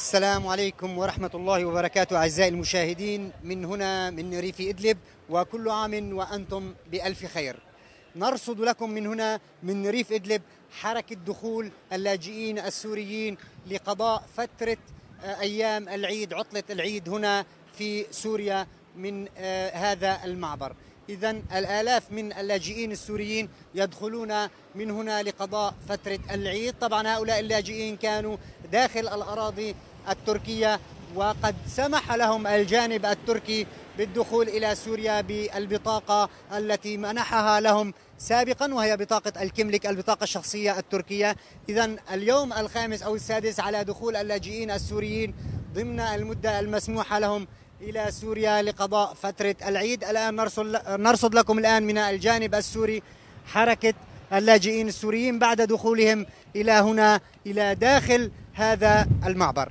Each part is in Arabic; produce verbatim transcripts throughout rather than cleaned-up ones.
السلام عليكم ورحمة الله وبركاته أعزائي المشاهدين من هنا من ريف إدلب، وكل عام وأنتم بألف خير. نرصد لكم من هنا من ريف إدلب حركة دخول اللاجئين السوريين لقضاء فترة أيام العيد، عطلة العيد هنا في سوريا من هذا المعبر. إذن الآلاف من اللاجئين السوريين يدخلون من هنا لقضاء فترة العيد. طبعا هؤلاء اللاجئين كانوا داخل الأراضي التركية، وقد سمح لهم الجانب التركي بالدخول إلى سوريا بالبطاقة التي منحها لهم سابقا، وهي بطاقة الكملك، البطاقة الشخصية التركية. إذن اليوم الخامس أو السادس على دخول اللاجئين السوريين ضمن المدة المسموحة لهم إلى سوريا لقضاء فترة العيد. الآن نرصد, نرصد لكم الآن من الجانب السوري حركة اللاجئين السوريين بعد دخولهم إلى هنا إلى داخل هذا المعبر.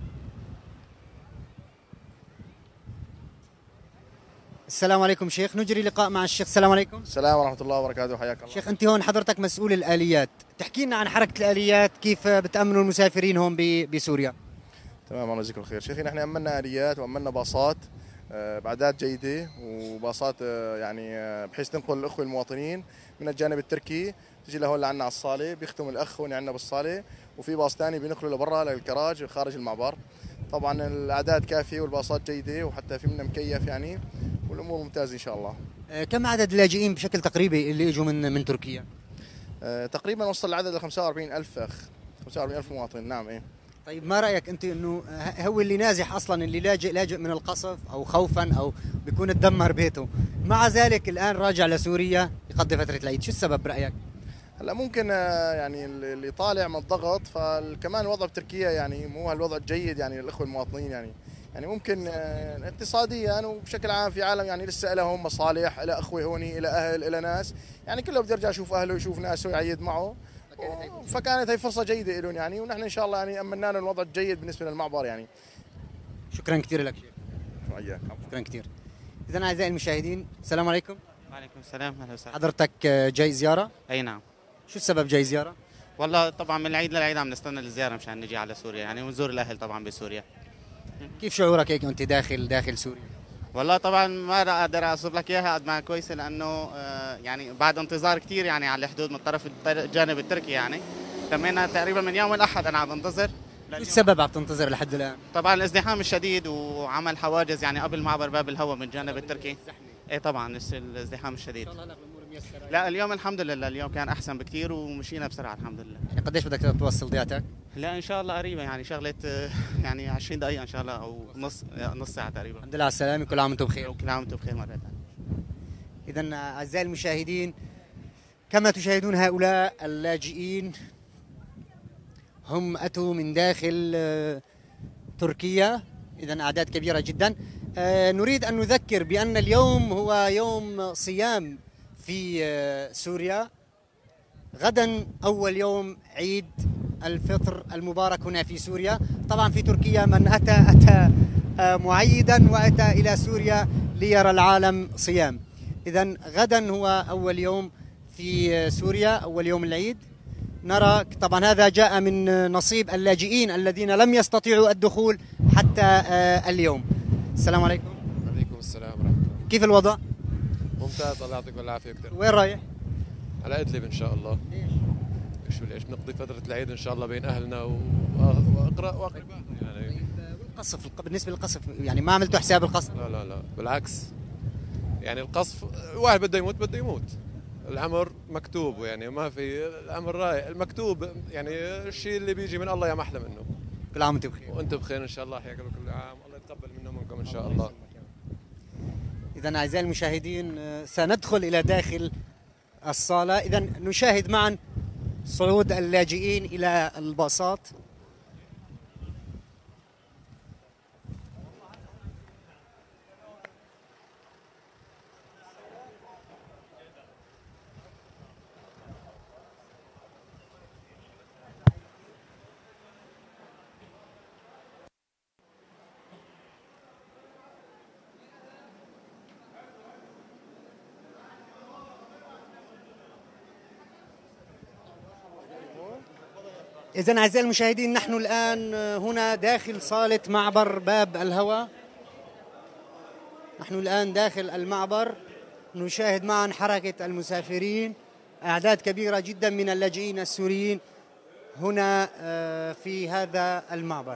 السلام عليكم شيخ، نجري لقاء مع الشيخ. السلام عليكم. السلام ورحمة الله وبركاته، حياك الله. شيخ أنت هون حضرتك مسؤول الآليات، تحكي لنا عن حركة الآليات، كيف بتأمنوا المسافرين هون بسوريا؟ تمام، الله يجزيكم الخير. شيخي نحن أمنا آليات وأمنا باصات بعدات جيدة، وباصات يعني بحيث تنقل الأخوة المواطنين من الجانب التركي، تجي لهون لعنا على الصالة، بيختم الأخ هون عندنا بالصالة، وفي باص ثاني بينقلوا لبرا للكراج خارج المعبر. طبعا الأعداد كافية والباصات جيدة، وحتى في منها مكيف يعني، والأمور ممتازة إن شاء الله. كم عدد اللاجئين بشكل تقريبي اللي اجوا من من تركيا؟ أه تقريبا وصل العدد ل خمسة وأربعين ألف أخ، خمسة وأربعين ألف مواطن. نعم. إيه. طيب ما رأيك أنت إنه هو اللي نازح أصلا، اللي لاجئ لاجئ من القصف أو خوفا أو بيكون تدمر بيته، مع ذلك الآن راجع لسوريا يقضي فترة العيد، شو السبب برأيك؟ هلا ممكن يعني اللي طالع من الضغط، فكمان الوضع بتركيا يعني مو هالوضع الجيد يعني للإخوة المواطنين، يعني يعني ممكن اقتصاديا وبشكل عام في عالم يعني لسه لهم مصالح، إلى أخوة هوني، إلى أهل، إلى ناس، يعني كله بده يرجع يشوف أهله ويشوف ناسه ويعيد معه، فكانت هي فرصة جيدة لهم يعني، ونحن إن شاء الله يعني أمنا لهم الوضع الجيد بالنسبة للمعبر يعني. شكرا كثير لك شيخ. وإياك. شكرا كثير. إذا أعزائي المشاهدين، السلام عليكم. وعليكم السلام، اهلا وسهلا. حضرتك جاي زيارة؟ اي نعم. شو السبب جاي زيارة؟ والله طبعا من العيد للعيد عم نستنى الزيارة مشان نجي على سوريا يعني، ونزور الأهل طبعا بسوريا. كيف شعورك هيك وأنت داخل داخل سوريا؟ والله طبعا ما اقدر اوصف لك اياها قد ما كويسه، لانه آه يعني بعد انتظار كثير يعني على الحدود من طرف الجانب التركي يعني، تمينا تقريبا من يوم الاحد انا عم بنتظر. شو السبب عم تنتظر لحد الان؟ طبعا الازدحام الشديد وعمل حواجز يعني قبل معبر باب الهوى من الجانب التركي. ايه طبعا الازدحام الشديد. لا اليوم الحمد لله، اليوم كان احسن بكثير ومشينا بسرعه الحمد لله. يعني قديش بدك توصل ضيعتك؟ لا ان شاء الله قريبا يعني شغله يعني عشرين دقيقه ان شاء الله، او نص نص ساعه تقريبا. الحمد لله على السلامه، كل عام وانتم بخير. وكل عام وانتم بخير مره ثانيه. اذا اعزائي المشاهدين، كما تشاهدون هؤلاء اللاجئين هم اتوا من داخل تركيا، اذا اعداد كبيره جدا. نريد ان نذكر بان اليوم هو يوم صيام في سوريا، غدا أول يوم عيد الفطر المبارك هنا في سوريا. طبعا في تركيا من أتى أتى معيدا وأتى إلى سوريا ليرى العالم صيام. إذن غدا هو أول يوم في سوريا، أول يوم العيد. نرى طبعا هذا جاء من نصيب اللاجئين الذين لم يستطيعوا الدخول حتى اليوم. السلام عليكم. وعليكم السلام ورحمة الله. كيف الوضع؟ ممتاز، الله يعطيكم العافية. كثير. وين رايح؟ على إدلب إن شاء الله. ليش؟ شو ليش؟ نقضي فترة العيد إن شاء الله بين أهلنا وأقرأ وأقربائنا يعني. القصف بالنسبة للقصف يعني ما عملتوا حساب القصف؟ لا لا لا بالعكس، يعني القصف واحد بده يموت بده يموت، الأمر مكتوب يعني ما في الأمر رايح المكتوب يعني، الشيء اللي بيجي من الله يا محلى منه. كل عام وأنتم بخير. وأنتم بخير إن شاء الله، حياكم كل عام، الله يتقبل منا ومنكم إن شاء الله. إذا أعزائي المشاهدين سندخل إلى داخل الصالة. إذا نشاهد معا صعود اللاجئين إلى الباصات. إذن أعزائي المشاهدين، نحن الآن هنا داخل صالة معبر باب الهوى. نحن الآن داخل المعبر نشاهد معا حركة المسافرين، أعداد كبيرة جدا من اللاجئين السوريين هنا في هذا المعبر.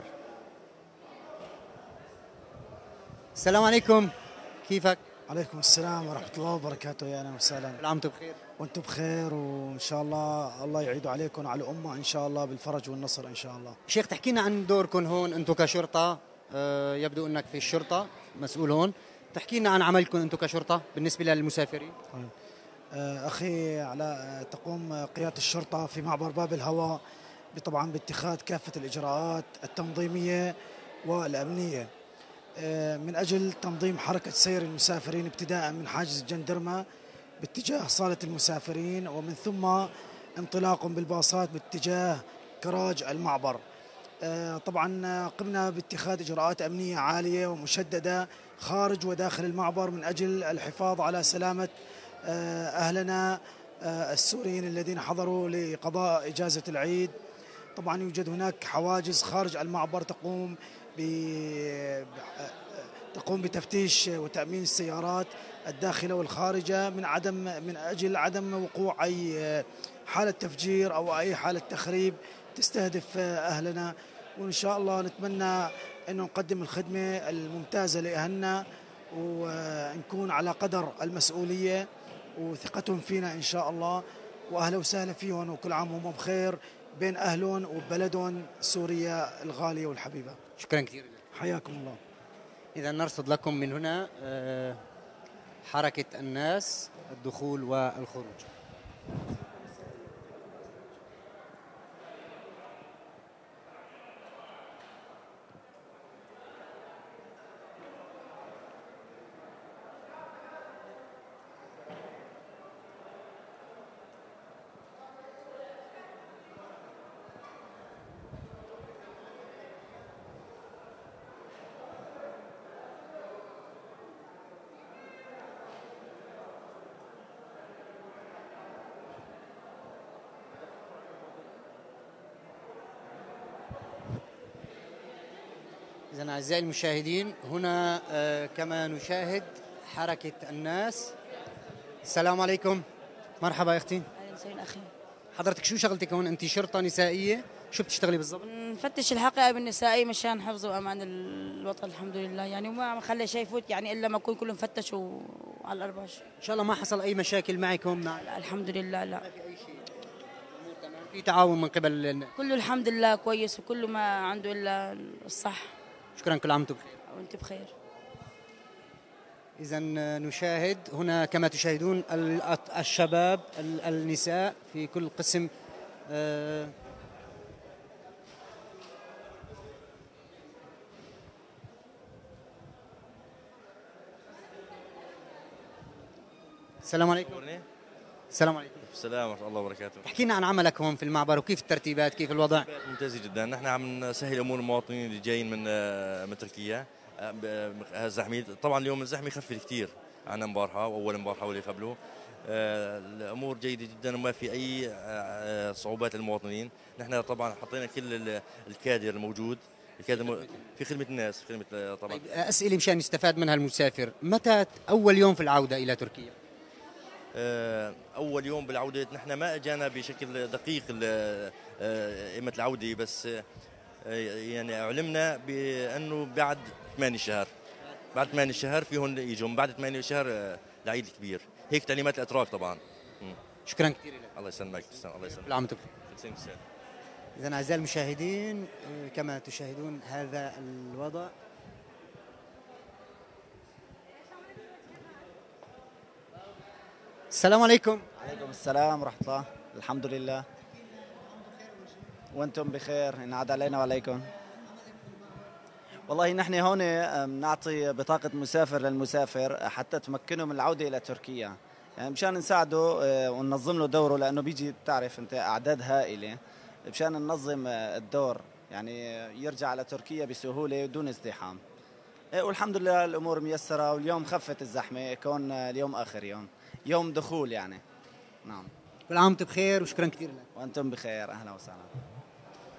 السلام عليكم، كيفك؟ عليكم السلام ورحمة الله وبركاته. يا أهلا وسهلا. كل عام وانتم بخير. وانتم بخير، وإن شاء الله الله يعيد عليكم وعلى الأمة إن شاء الله بالفرج والنصر إن شاء الله. شيخ، تحكينا عن دوركم هون أنتم كشرطة. أه يبدو أنك في الشرطة مسؤول هون، تحكينا عن عملكم أنتم كشرطة بالنسبة للمسافرين. أه أخي علاء، تقوم قيادة الشرطة في معبر باب الهوى طبعا باتخاذ كافة الإجراءات التنظيمية والأمنية من أجل تنظيم حركة سير المسافرين، ابتداء من حاجز الجندرمة باتجاه صالة المسافرين، ومن ثم انطلاق بالباصات باتجاه كراج المعبر. طبعا قمنا باتخاذ إجراءات أمنية عالية ومشددة خارج وداخل المعبر من أجل الحفاظ على سلامة أهلنا السوريين الذين حضروا لقضاء إجازة العيد. طبعا يوجد هناك حواجز خارج المعبر تقوم تقوم بتفتيش وتأمين السيارات الداخلة والخارجة من عدم من أجل عدم وقوع أي حالة تفجير أو أي حالة تخريب تستهدف أهلنا. وإن شاء الله نتمنى أن نقدم الخدمة الممتازة لأهلنا ونكون على قدر المسؤولية وثقتهم فينا إن شاء الله. وأهلا وسهلا فيهم، وكل عام وهم بخير بين أهلهم وبلدهم سوريا الغالية والحبيبة. شكرا كثير. حياكم الله. إذا نرصد لكم من هنا حركة الناس، الدخول والخروج. إذن أعزائي المشاهدين، هنا آه كما نشاهد حركة الناس. السلام عليكم، مرحبا يا أختي. أهلا وسهلا أخي. حضرتك شو شغلتك هون؟ أنت شرطة نسائية، شو بتشتغلي بالضبط؟ نفتش الحقائب النسائية مشان حفظ وأمان الوطن الحمد لله، يعني وما مخلي شيء يفوت يعني إلا ما يكون كله مفتش وعلى الأرباش. إن شاء الله ما حصل أي مشاكل معكم؟ مع لا الحمد لله لا. ما في أي شيء، الأمور تمام، في تعاون من قبل الناس؟ كله الحمد لله كويس، وكله ما عنده إلا الصح. شكرا، كل عام وانتم بخير. وانت بخير. إذا نشاهد هنا كما تشاهدون الشباب النساء في كل قسم. آه السلام عليكم. السلام عليكم. السلام ورحمة الله وبركاته. احكي لنا عن عملك هون في المعبر وكيف الترتيبات، كيف الوضع؟ ممتاز جدا. نحن عم نسهل امور المواطنين اللي جايين من من تركيا. الزحمه طبعا اليوم الزحمه خفت كثير عن امبارحه واول امبارحه واللي قبله. الامور جيده جدا وما في اي صعوبات للمواطنين. نحن طبعا حطينا كل الكادر الموجود، الكادر في خدمه الناس، في خدمه طبعا. طيب اسئله مشان يستفاد منها المسافر، متى اول يوم في العوده الى تركيا؟ أول يوم بالعودة نحن ما أجانا بشكل دقيق إمة العودة، بس يعني علمنا بأنه بعد ثمانية شهر بعد ثمانية شهر فيهم يجوا، بعد ثمانية شهر العيد الكبير، هيك تعليمات الأتراك طبعا. شكرا كثير لك. الله يسلمك. الله يسلمك. كل عام وانتم بخير. إذا أعزائي المشاهدين كما تشاهدون هذا الوضع. السلام عليكم. عليكم السلام ورحمة الله. الحمد لله وانتم بخير، ينعاد علينا وعليكم. والله نحن هون نعطي بطاقة مسافر للمسافر حتى تمكنه من العودة إلى تركيا، يعني مشان نساعده وننظم له دوره، لأنه بيجي بتعرف أنت أعداد هائلة، مشان ننظم الدور يعني يرجع على تركيا بسهولة ودون ازدحام. والحمد لله الأمور ميسرة، واليوم خفت الزحمة كون اليوم آخر يوم يوم دخول يعني. نعم. كل عام وانتم بخير وشكرا كثير لك. وانتم بخير، اهلا وسهلا.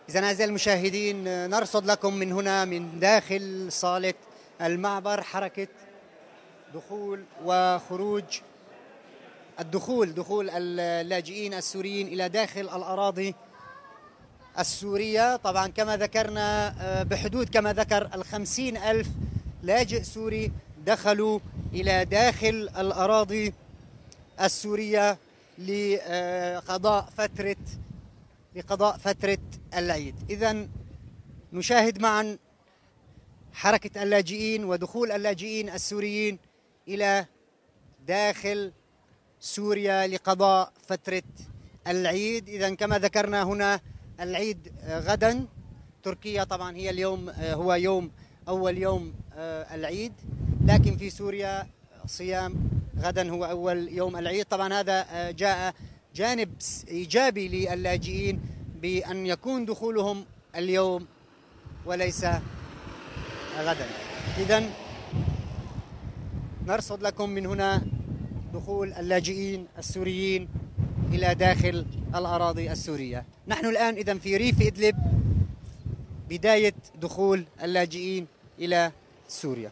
إذن أعزائي المشاهدين نرصد لكم من هنا من داخل صالة المعبر حركة دخول وخروج الدخول دخول اللاجئين السوريين إلى داخل الأراضي السورية. طبعا كما ذكرنا بحدود كما ذكر الخمسين ألف لاجئ سوري دخلوا إلى داخل الأراضي السورية لقضاء فترة لقضاء فترة العيد. إذن نشاهد معا حركة اللاجئين ودخول اللاجئين السوريين إلى داخل سوريا لقضاء فترة العيد. إذن كما ذكرنا هنا العيد غدا، تركيا طبعا هي اليوم هو يوم أول يوم العيد، لكن في سوريا صيام غدا هو أول يوم العيد. طبعا هذا جاء جانب إيجابي للاجئين بأن يكون دخولهم اليوم وليس غدا. إذن نرصد لكم من هنا دخول اللاجئين السوريين إلى داخل الأراضي السورية. نحن الآن إذن في ريف إدلب، بداية دخول اللاجئين إلى سوريا.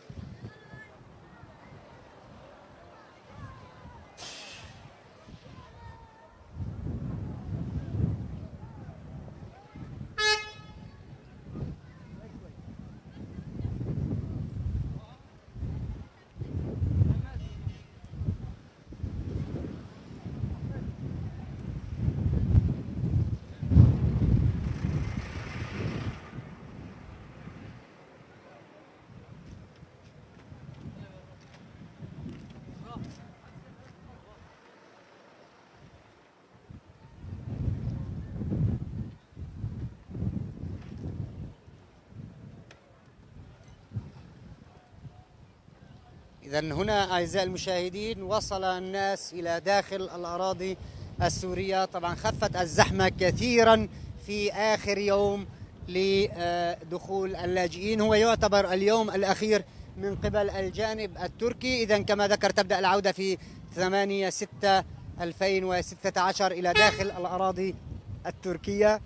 إذن هنا أعزائي المشاهدين وصل الناس إلى داخل الأراضي السورية. طبعا خفت الزحمة كثيرا في آخر يوم لدخول اللاجئين، هو يعتبر اليوم الأخير من قبل الجانب التركي. إذن كما ذكر تبدأ العودة في ثمانية ستة ألفين وستة عشر إلى داخل الأراضي التركية.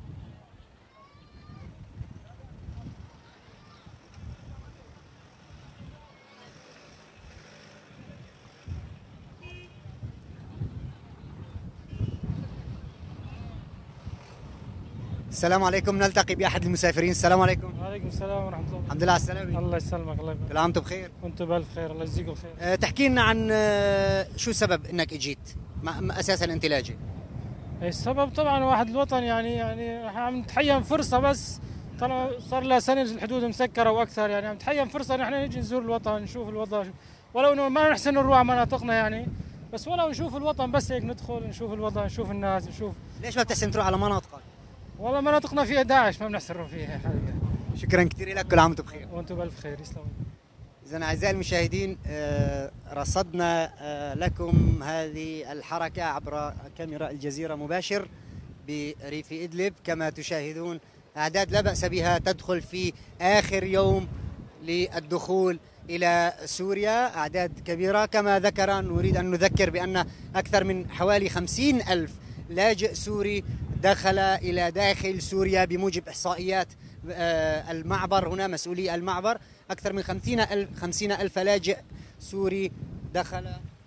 السلام عليكم، نلتقي بأحد المسافرين. السلام عليكم. وعليكم السلام ورحمة الله. الحمد لله على السلامة. الله يسلمك. الله يبارك. كل عام وانتم بخير. وانتم بألف خير. الله يجزيكم خير. أه تحكي لنا عن أه شو سبب انك اجيت؟ ما اساسا انت لاجئ؟ السبب طبعا واحد الوطن، يعني يعني عم نتحين فرصة، بس طالما صار لها سنة الحدود مسكرة واكثر، يعني عم نتحين فرصة نحن نجي نزور الوطن، نشوف الوضع، ولو انه ما نحسن نروح على مناطقنا يعني، بس ولو نشوف الوطن، بس هيك ندخل نشوف الوضع، نشوف الناس، نشوف. ليش ما بتحسن تروح على مناطقك؟ والله مناطقنا فيها داعش، ما بنحسن نروح فيها حقيقة. شكرا كثير لك، كل عام وانتم بخير. وانتم بألف خير. يسلموا. إذن أعزائي المشاهدين رصدنا لكم هذه الحركة عبر كاميرا الجزيرة مباشر بريف إدلب. كما تشاهدون أعداد لا بأس بها تدخل في آخر يوم للدخول إلى سوريا، أعداد كبيرة. كما ذكر نريد أن نذكر بأن أكثر من حوالي خمسين ألف لاجئ سوري دخل إلى داخل سوريا بموجب إحصائيات المعبر. هنا مسؤولي المعبر أكثر من خمسين ألف خمسين ألف لاجئ سوري دخل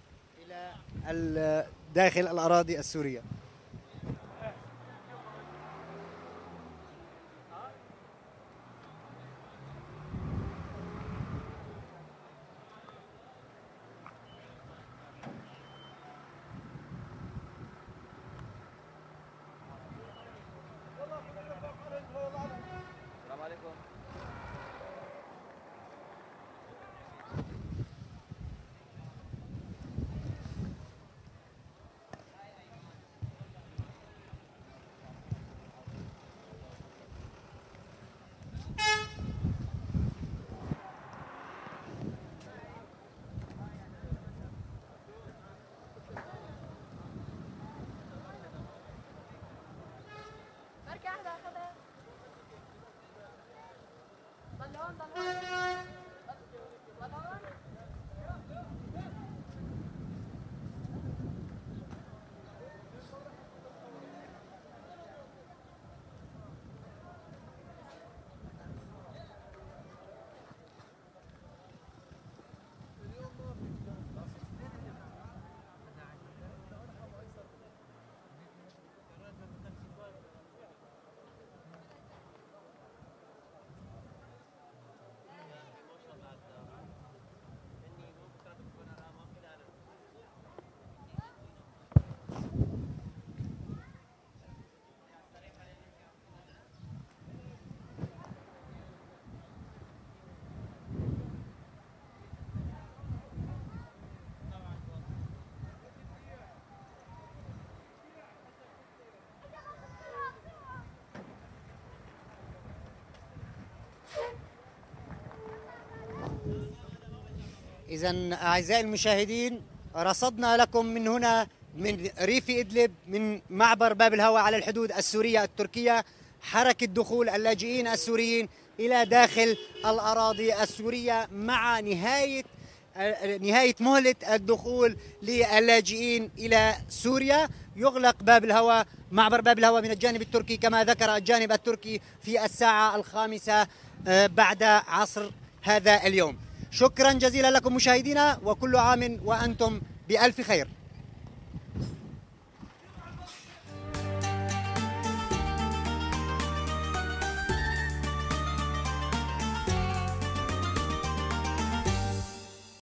إلى داخل الأراضي السورية. إذن أعزائي المشاهدين، رصدنا لكم من هنا من ريف إدلب من معبر باب الهوى على الحدود السورية التركية حركة دخول اللاجئين السوريين إلى داخل الأراضي السورية مع نهاية نهاية مهلة الدخول للاجئين إلى سوريا. يغلق باب الهوى معبر باب الهوى من الجانب التركي كما ذكر الجانب التركي في الساعة الخامسة بعد عصر هذا اليوم. شكرا جزيلا لكم مشاهدينا، وكل عام وأنتم بألف خير.